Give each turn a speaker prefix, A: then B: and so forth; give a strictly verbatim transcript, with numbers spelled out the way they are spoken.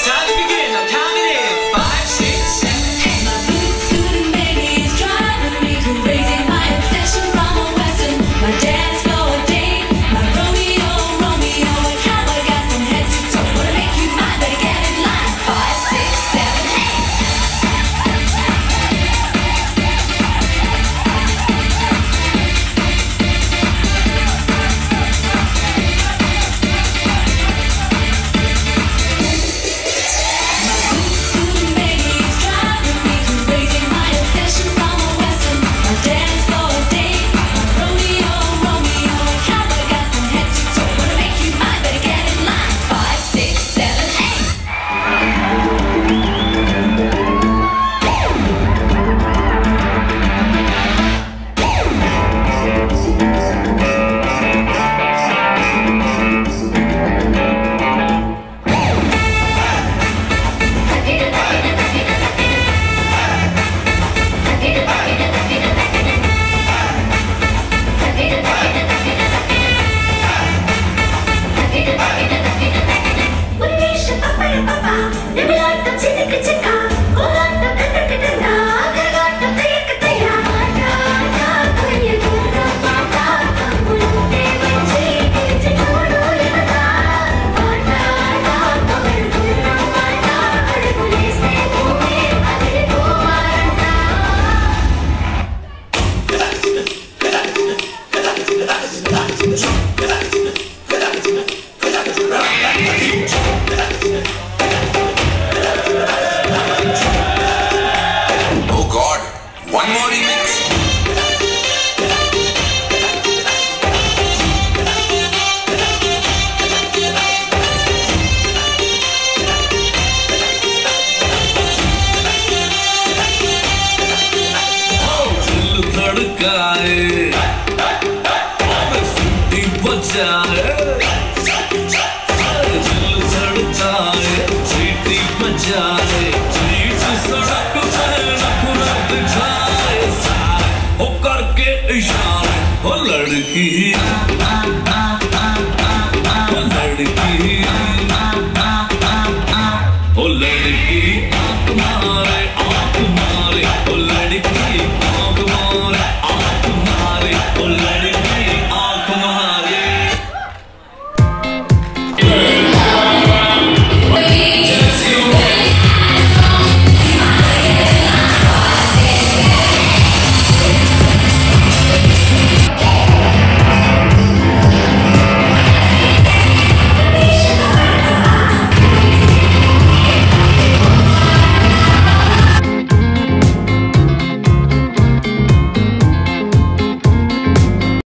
A: Time to begin. I'm counting in. Five, six, seven, eight.
B: My blue suit baby is driving me crazy. My obsession from a western. My dance floor date. My Romeo, Romeo. A cowboy got from head to toe. Wanna make you mine, better get in line. Five, six, seven, eight.
C: Oh God, one more remix.
D: दिल धड़काए और सीटी बजाए, दिल धड़काए सीटी बजाए, बीच सड़क पे नखरा दिखाए, सारे हो करके इशारे, हो लड़की